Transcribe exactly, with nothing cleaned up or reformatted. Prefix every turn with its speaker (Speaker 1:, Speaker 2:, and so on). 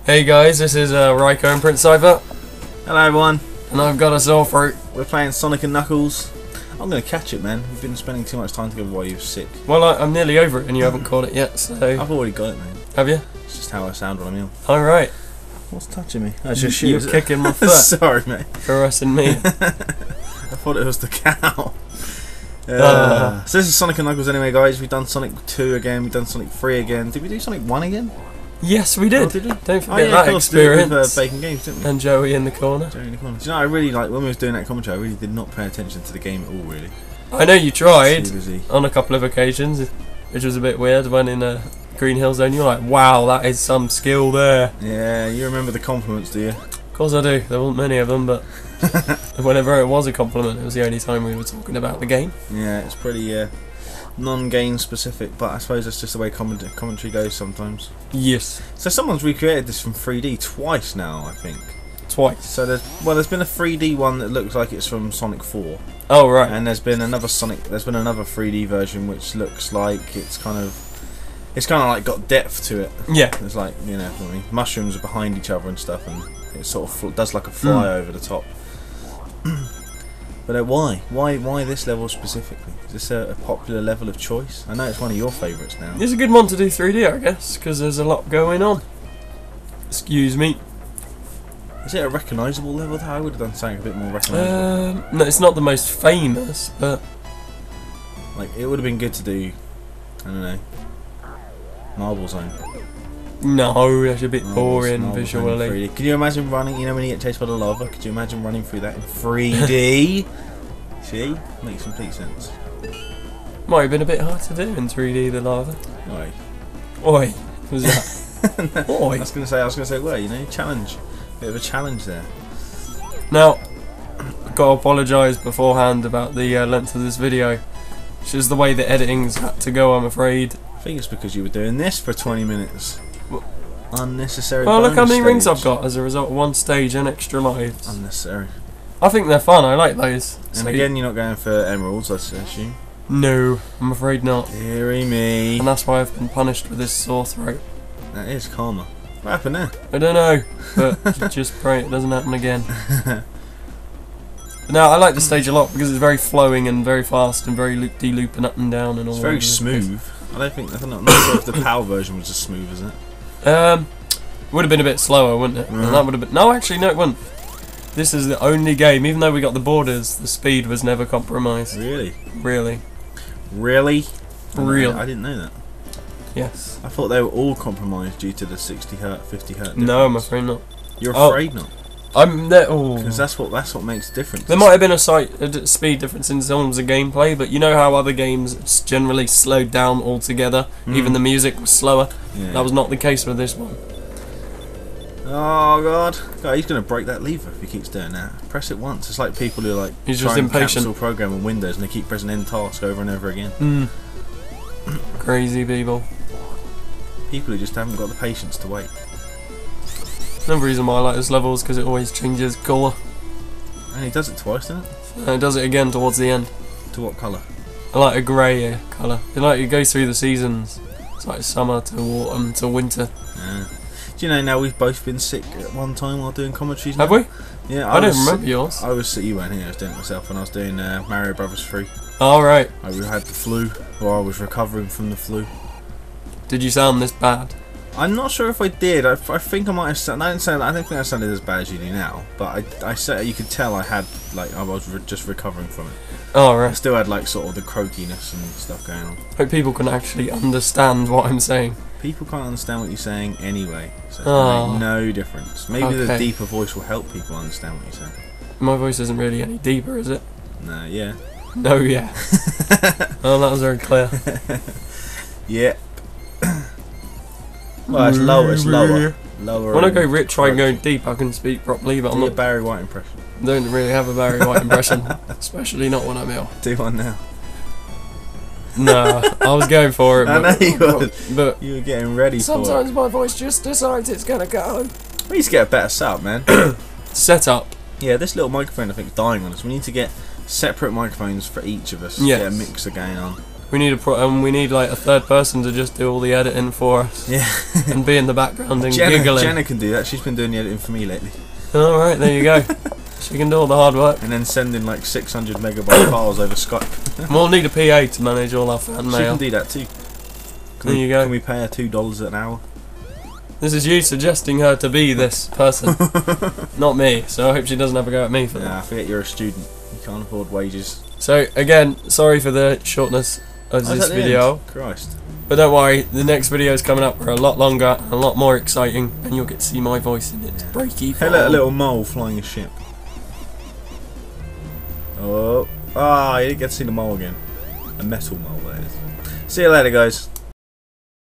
Speaker 1: Hey guys, this is uh, Raiko and Princescyther.
Speaker 2: Hello everyone.
Speaker 1: And I've got a sore throat.
Speaker 2: We're playing Sonic and Knuckles. I'm going to catch it, man. We've been spending too much time together while you were sick.
Speaker 1: Well, I, I'm nearly over it and you haven't caught it yet, so...
Speaker 2: I've already got it, man.
Speaker 1: Have you?
Speaker 2: It's just how I sound when I'm ill.
Speaker 1: Alright.
Speaker 2: What's touching me? That's just
Speaker 1: You're
Speaker 2: shoes.
Speaker 1: kicking my foot.
Speaker 2: Sorry, mate.
Speaker 1: Caressing me.
Speaker 2: I thought it was the cow. Uh,
Speaker 1: Uh.
Speaker 2: so this is Sonic and Knuckles anyway, guys. We've done Sonic two again. We've done Sonic three again. Did we do Sonic one again?
Speaker 1: Yes, we did.
Speaker 2: Oh, did we?
Speaker 1: Don't forget
Speaker 2: oh, yeah,
Speaker 1: that
Speaker 2: of course,
Speaker 1: experience.
Speaker 2: With, uh, Bacon Games, didn't we?
Speaker 1: And Joey in the corner.
Speaker 2: Joey in the corner. Do you know, I really, like, when we was doing that commentary, I really did not pay attention to the game at all, really.
Speaker 1: I know you tried
Speaker 2: Too busy.
Speaker 1: on a couple of occasions, which was a bit weird. When in a Green Hill Zone, you're like, wow, that is some skill there.
Speaker 2: Yeah, you remember the compliments, do you?
Speaker 1: Of course I do. There weren't many of them, but whenever it was a compliment, it was the only time we were talking about the game.
Speaker 2: Yeah, it's pretty uh, non-game specific, but I suppose that's just the way comment commentary goes sometimes.
Speaker 1: Yes.
Speaker 2: So someone's recreated this from three D twice now, I think.
Speaker 1: Twice.
Speaker 2: So there's well, there's been a three D one that looks like it's from Sonic four.
Speaker 1: Oh right.
Speaker 2: And there's been another Sonic. There's been another three D version which looks like it's kind of, it's kind of like got depth to it.
Speaker 1: Yeah.
Speaker 2: It's like, you know, I mean, mushrooms are behind each other and stuff, and it sort of fl does like a fly
Speaker 1: mm.
Speaker 2: over the top. But uh, why? Why? Why this level specifically? Is this a, a popular level of choice? I know it's one of your favourites now.
Speaker 1: It's a good one to do three D, I guess, because there's a lot going on. Excuse me.
Speaker 2: Is it a recognisable level? I would have done something a bit more recognisable.
Speaker 1: Um, no, it's not the most famous, but
Speaker 2: Like, it would have been good to do, I don't know, Marble Zone.
Speaker 1: no, that's a bit
Speaker 2: Marbles-
Speaker 1: boring
Speaker 2: Marble Zone in
Speaker 1: visually.
Speaker 2: three D. Can you imagine running, you know when you get chased by the lava, could you imagine running through that in three D? See? Makes complete sense.
Speaker 1: Might have been a bit hard to do in three D, the lava.
Speaker 2: Oi.
Speaker 1: Oi, was that?
Speaker 2: I
Speaker 1: Oi.
Speaker 2: was going to say, I was going to say, well, you know, challenge. Bit of a challenge there.
Speaker 1: Now, I've got to apologise beforehand about the uh, length of this video. It's just the way the editing's had to go, I'm afraid.
Speaker 2: I think it's because you were doing this for twenty minutes. Unnecessary.
Speaker 1: Well, look how many
Speaker 2: bonus
Speaker 1: rings I've
Speaker 2: stage.
Speaker 1: got as a result of one stage and extra lives.
Speaker 2: Unnecessary.
Speaker 1: I think they're fun, I like those.
Speaker 2: And
Speaker 1: So
Speaker 2: again, you're not going for emeralds, I assume.
Speaker 1: no, I'm afraid not.
Speaker 2: Deary me.
Speaker 1: And that's why I've been punished with this sore throat.
Speaker 2: That is karma. What happened there?
Speaker 1: I don't know, but just pray it doesn't happen again. Now, I like the stage a lot because it's very flowing and very fast and very loop-de-looping up and down and all.
Speaker 2: It's very
Speaker 1: over the
Speaker 2: smooth. I don't think, I'm not sure if the PAL version was as smooth as it.
Speaker 1: place. Um, would have been a bit slower, wouldn't it?
Speaker 2: Mm.
Speaker 1: And that would have been. No, actually, no, it wouldn't. This is the only game, even though we got the borders, the speed was never compromised.
Speaker 2: Really?
Speaker 1: Really.
Speaker 2: Really?
Speaker 1: Real.
Speaker 2: I didn't know that.
Speaker 1: Yes.
Speaker 2: I thought they were all compromised due to the sixty hertz, fifty hertz difference.
Speaker 1: No, I'm afraid not.
Speaker 2: You're
Speaker 1: Oh.
Speaker 2: afraid not?
Speaker 1: I'm there. Oh.
Speaker 2: Because that's what that's what makes the difference.
Speaker 1: There might have been a slight a d- speed difference in terms of gameplay, but you know how other games it's generally slowed down altogether.
Speaker 2: Mm.
Speaker 1: Even the music was slower.
Speaker 2: Yeah.
Speaker 1: That was not the case with this one.
Speaker 2: Oh god. God, he's going to break that lever if he keeps doing that. Press it once. It's like people who like
Speaker 1: He's
Speaker 2: try
Speaker 1: just
Speaker 2: and
Speaker 1: impatient.
Speaker 2: cancel program on Windows and they keep pressing end task over and over again.
Speaker 1: Mm. Crazy people.
Speaker 2: People who just haven't got the patience to wait.
Speaker 1: Another reason why I like this level is because it always changes colour.
Speaker 2: And he does it twice, doesn't it?
Speaker 1: And it does it again towards the end.
Speaker 2: To what colour?
Speaker 1: I like a grey colour. It like it goes through the seasons. It's like summer to autumn to winter.
Speaker 2: Yeah. Do you know now we've both been sick at one time while doing commentaries now?
Speaker 1: Have we?
Speaker 2: Yeah,
Speaker 1: I,
Speaker 2: I
Speaker 1: don't
Speaker 2: was
Speaker 1: remember
Speaker 2: sick-
Speaker 1: yours.
Speaker 2: I was sick, you weren't here, I was doing it myself when I was doing uh, Mario Brothers three.
Speaker 1: All right.
Speaker 2: I had the flu, or I was recovering from the flu.
Speaker 1: Did you sound this bad?
Speaker 2: I'm not sure if I did. I, I think I might have. Sound, I didn't sound. I don't think I sounded as bad as you do now. But I, I said you could tell I had like I was re just recovering from it.
Speaker 1: All
Speaker 2: I
Speaker 1: right.
Speaker 2: still had like sort of the croakiness and stuff going on.
Speaker 1: Hope people can actually understand what I'm saying.
Speaker 2: People can't understand what you're saying anyway, so it
Speaker 1: Oh.
Speaker 2: makes no difference. Maybe the
Speaker 1: Okay.
Speaker 2: deeper voice will help people understand what you're saying.
Speaker 1: My voice isn't really any deeper, is it?
Speaker 2: No, yeah,
Speaker 1: No, yeah. Oh, that was very clear.
Speaker 2: yeah. Well, it's lower. It's lower. Lower.
Speaker 1: When I
Speaker 2: in
Speaker 1: go rich, try and go
Speaker 2: correction.
Speaker 1: deep, I can speak properly, but I'm
Speaker 2: Do a
Speaker 1: not.
Speaker 2: Barry White impression.
Speaker 1: Don't really have a Barry White impression, especially not when I'm ill.
Speaker 2: Do one now.
Speaker 1: No, I was going for it,
Speaker 2: I
Speaker 1: but,
Speaker 2: know you were.
Speaker 1: but
Speaker 2: You were getting ready for
Speaker 1: sometimes my voice just decides it's gonna go.
Speaker 2: it. We need to get a better setup, man.
Speaker 1: Set up.
Speaker 2: Yeah, this little microphone I think is dying on us. We need to get separate microphones for each of us.
Speaker 1: Yes.
Speaker 2: Get a mixer going on.
Speaker 1: We need a pro um, we need like a third person to just do all the editing for us.
Speaker 2: Yeah.
Speaker 1: And be in the background and
Speaker 2: Jenna,
Speaker 1: giggling.
Speaker 2: Jenna can do that. She's been doing the editing for me lately.
Speaker 1: All right, there you go. She can do all the hard work.
Speaker 2: And then sending like six hundred megabyte files over Skype.
Speaker 1: We'll need a P A to manage all our fan
Speaker 2: She
Speaker 1: mail.
Speaker 2: can do that too. Can
Speaker 1: There
Speaker 2: we,
Speaker 1: you go.
Speaker 2: Can we pay her two dollars an hour?
Speaker 1: This is you suggesting her to be this person, not me. So I hope she doesn't have a go at me for
Speaker 2: Yeah, I
Speaker 1: that.
Speaker 2: forget you're a student. You can't afford wages.
Speaker 1: So again, sorry for the shortness of
Speaker 2: Oh, is
Speaker 1: this
Speaker 2: that the
Speaker 1: video.
Speaker 2: end? Christ.
Speaker 1: But don't worry, the next videos coming up are a lot longer, and a lot more exciting, and you'll get to see my voice in its breaky
Speaker 2: Hey,
Speaker 1: form.
Speaker 2: look, a little mole flying a ship. Oh, ah, you didn't get to see the mole again. A metal mole, that is. See you later, guys.